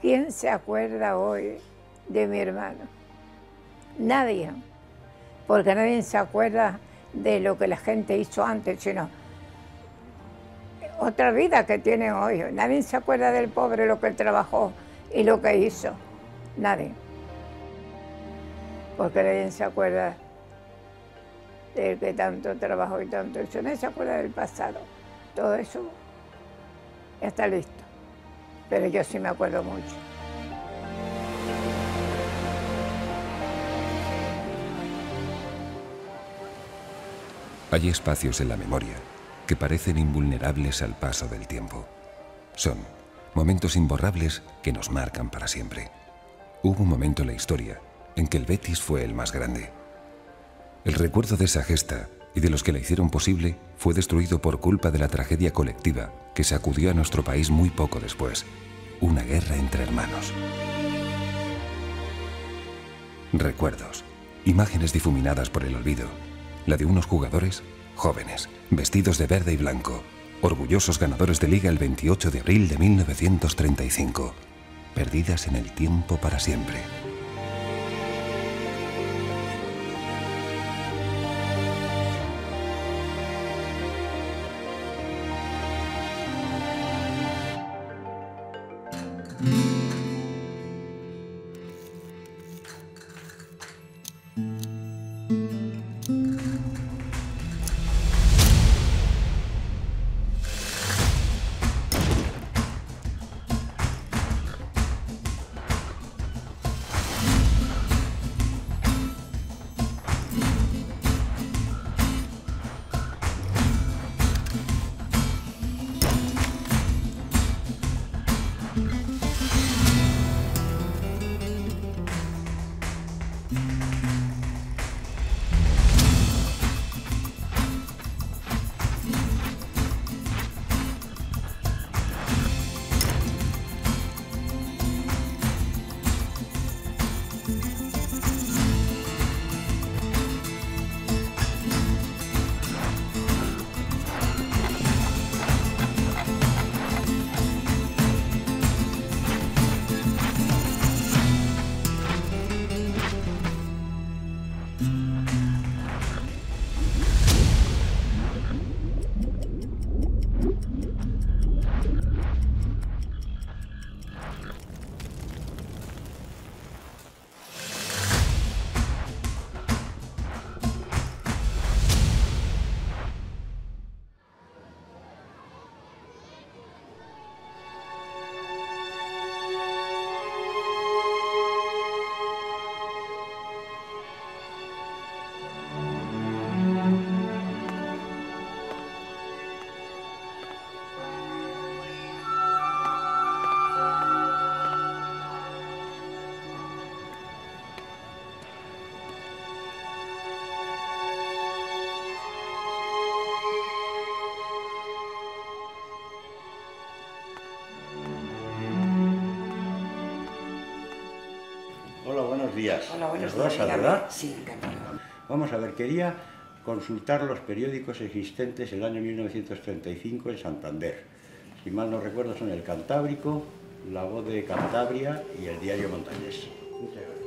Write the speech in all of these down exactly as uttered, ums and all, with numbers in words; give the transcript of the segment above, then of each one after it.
¿Quién se acuerda hoy de mi hermano? Nadie, porque nadie se acuerda de lo que la gente hizo antes, sino otra vida que tienen hoy. Nadie se acuerda del pobre, lo que él trabajó y lo que hizo. Nadie. Porque nadie se acuerda del que tanto trabajó y tanto hizo. Nadie se acuerda del pasado. Todo eso ya está listo. Pero yo sí me acuerdo mucho. Hay espacios en la memoria que parecen invulnerables al paso del tiempo. Son momentos imborrables que nos marcan para siempre. Hubo un momento en la historia en que el Betis fue el más grande. El recuerdo de esa gesta y de los que la hicieron posible fue destruido por culpa de la tragedia colectiva que sacudió a nuestro país muy poco después. Una guerra entre hermanos. Recuerdos, imágenes difuminadas por el olvido. La de unos jugadores jóvenes, vestidos de verde y blanco, orgullosos ganadores de Liga el veintiocho de abril de mil novecientos treinta y cinco, perdidas en el tiempo para siempre. Hola, buenos días. Hola, buenos días. días. ¿Verdad? Sí, encantado. Vamos a ver, quería consultar los periódicos existentes en el año mil novecientos treinta y cinco en Santander. Si mal no recuerdo son el Cantábrico, La Voz de Cantabria y el Diario Montañés. Muchas gracias.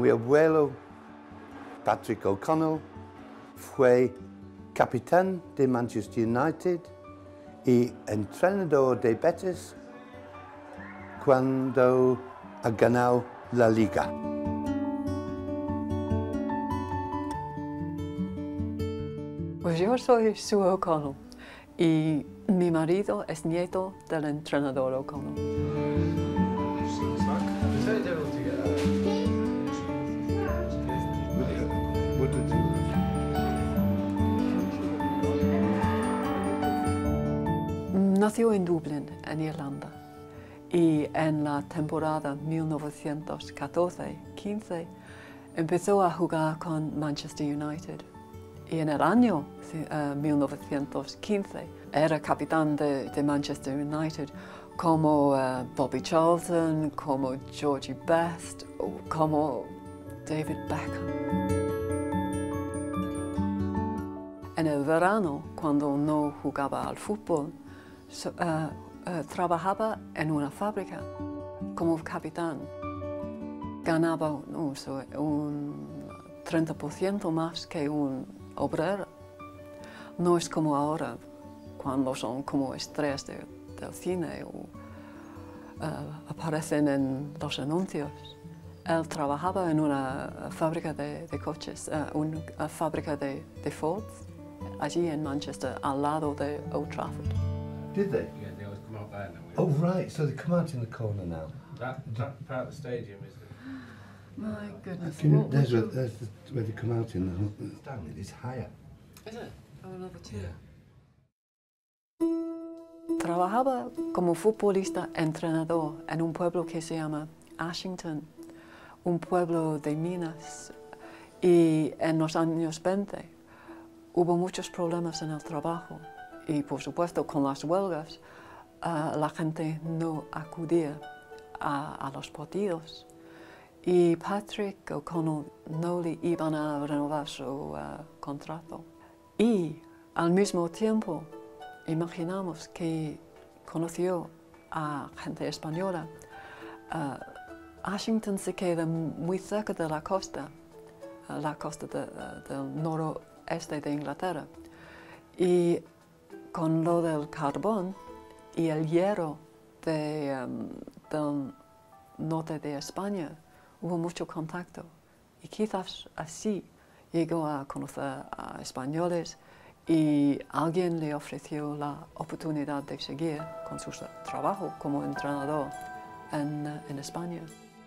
Mi abuelo, Patrick O'Connell, fue capitán de Manchester United y entrenador de Betis cuando ha ganado la Liga. Pues yo soy Sue O'Connell y mi marido es nieto del entrenador O'Connell. Nació en Dublín, en Irlanda, y en la temporada mil novecientos catorce quince empezó a jugar con Manchester United. Y en el año uh, mil novecientos quince era capitán de, de Manchester United como uh, Bobby Charlton, como Georgie Best, como David Beckham. En el verano, cuando no jugaba al fútbol, so, uh, uh, trabajaba en una fábrica como capitán. Ganaba no, so, un treinta por ciento más que un obrero. No es como ahora, cuando son como estrellas de, del cine o uh, aparecen en los anuncios. Él trabajaba en una fábrica de, de coches, uh, una fábrica de, de Ford, allí en Manchester, al lado de Old Trafford. Did they? Yeah, they always come out there now. Oh, right, so they come out in the corner now. That, that part of the stadium is the... My goodness. Can you, what there's, would a, you- there's the, where they come out in the... Stanley, it's higher. Is it? Oh, another two. Trabajaba como futbolista entrenador en un pueblo que se llama Ashington, un pueblo de minas, y en los años veinte hubo muchos problemas en el trabajo y por supuesto con las huelgas uh, la gente no acudía a, a los partidos y Patrick O'Connell no le iban a renovar su uh, contrato. Y al mismo tiempo imaginamos que conoció a gente española. Uh, Ashington se queda muy cerca de la costa, uh, la costa de, uh, del noroeste de Inglaterra. Y con lo del carbón y el hierro de, um, del norte de España, hubo mucho contacto. Y quizás así llegó a conocer a españoles y alguien le ofreció la oportunidad de seguir con su trabajo como entrenador en, en España.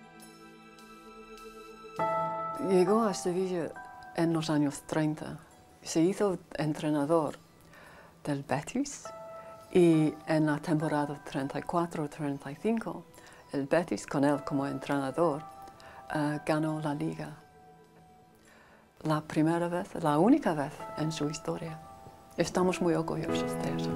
Llegó a Sevilla en los años treinta. Se hizo entrenador del Betis y en la temporada treinta y cuatro treinta y cinco el Betis, con él como entrenador, uh, ganó la Liga. La primera vez, la única vez en su historia. Estamos muy orgullosos de eso.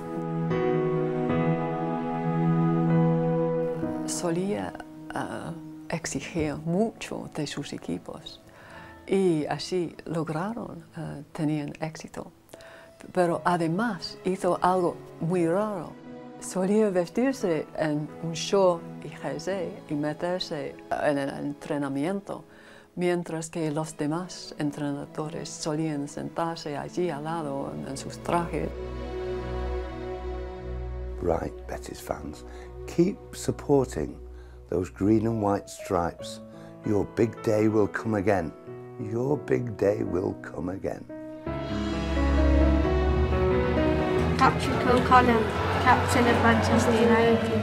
Solía uh, exigir mucho de sus equipos y así lograron, uh, tenían éxito. Pero además hizo algo muy raro. Solía vestirse en un short y jersey y meterse en el entrenamiento, mientras que los demás entrenadores solían sentarse allí al lado en, en sus trajes. Right, Betis fans, keep supporting those green and white stripes. Your big day will come again. Your big day will come again. Patrick O'Connell, captain of Manchester United.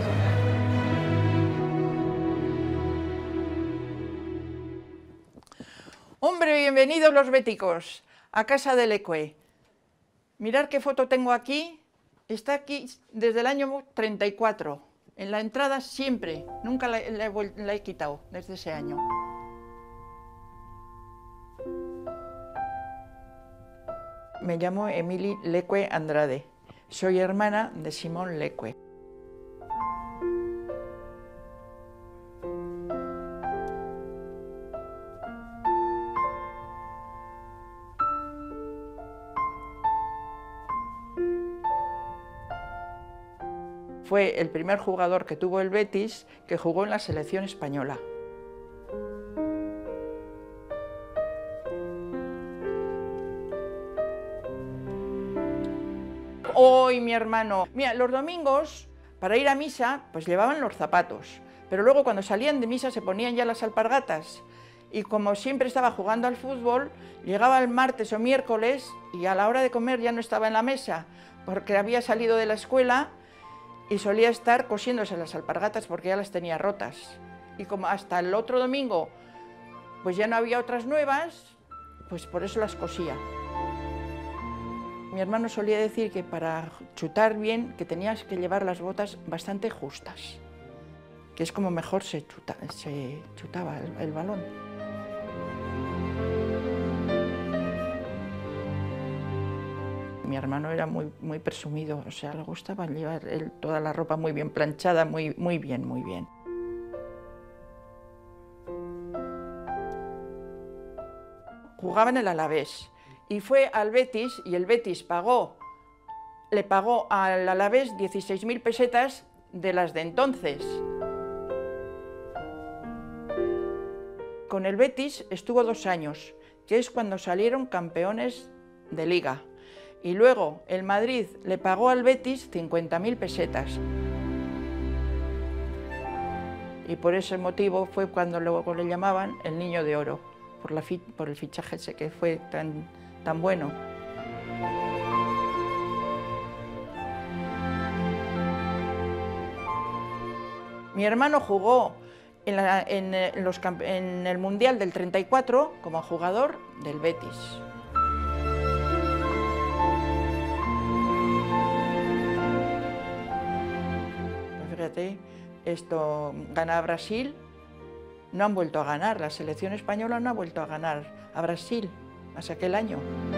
Hombre, bienvenidos los béticos a casa de Leque. Mirad qué foto tengo aquí. Está aquí desde el año treinta y cuatro. En la entrada siempre, nunca la, la, he, la he quitado desde ese año. Me llamo Emily Leque Andrade. Soy hermana de Simón Leque. Fue el primer jugador que tuvo el Betis que jugó en la selección española. hoy mi hermano. Mira, los domingos, para ir a misa, pues llevaban los zapatos, pero luego cuando salían de misa se ponían ya las alpargatas, y como siempre estaba jugando al fútbol, llegaba el martes o miércoles y a la hora de comer ya no estaba en la mesa, porque había salido de la escuela y solía estar cosiéndose las alpargatas porque ya las tenía rotas. Y como hasta el otro domingo pues ya no había otras nuevas, pues por eso las cosía. Mi hermano solía decir que para chutar bien, que tenías que llevar las botas bastante justas, que es como mejor se, chuta, se chutaba el, el balón. Mi hermano era muy, muy presumido, o sea, le gustaba llevar él toda la ropa muy bien planchada, muy, muy bien, muy bien. Jugaba en el Alavés y fue al Betis, y el Betis pagó, le pagó al Alavés dieciséis mil pesetas de las de entonces. Con el Betis estuvo dos años, que es cuando salieron campeones de Liga. Y luego el Madrid le pagó al Betis cincuenta mil pesetas. Y por ese motivo fue cuando luego le llamaban el Niño de Oro, por, la fi por el fichaje ese que fue tan, tan bueno. Mi hermano jugó en, la, en, los, en el Mundial del treinta y cuatro como jugador del Betis. Fíjate, esto gana Brasil, no han vuelto a ganar, la selección española no ha vuelto a ganar a Brasil hasta aquel año.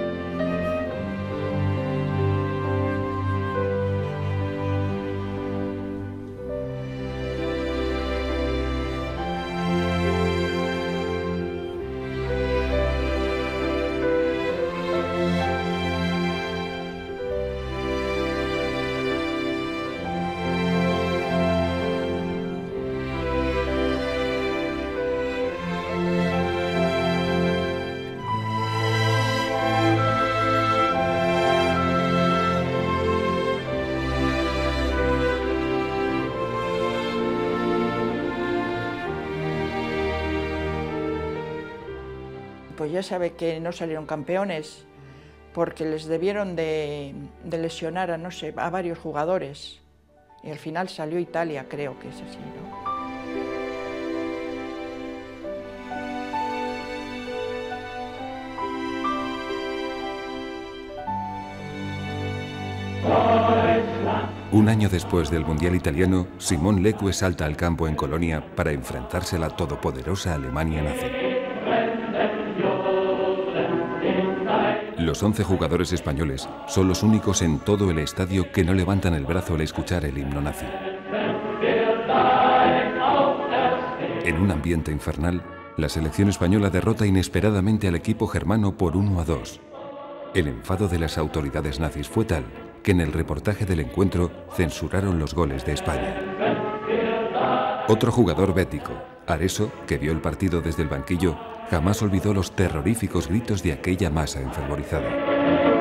Pues ya sabe que no salieron campeones porque les debieron de, de lesionar a, no sé, a varios jugadores. Y al final salió Italia, creo que es así, ¿no? Un año después del Mundial italiano, Simón Leque salta al campo en Colonia para enfrentarse a la todopoderosa Alemania nazi. Los once jugadores españoles son los únicos en todo el estadio que no levantan el brazo al escuchar el himno nazi. En un ambiente infernal, la selección española derrota inesperadamente al equipo germano por uno a dos. El enfado de las autoridades nazis fue tal que en el reportaje del encuentro censuraron los goles de España. Otro jugador bético, Areso, que vio el partido desde el banquillo, jamás olvidó los terroríficos gritos de aquella masa enfervorizada.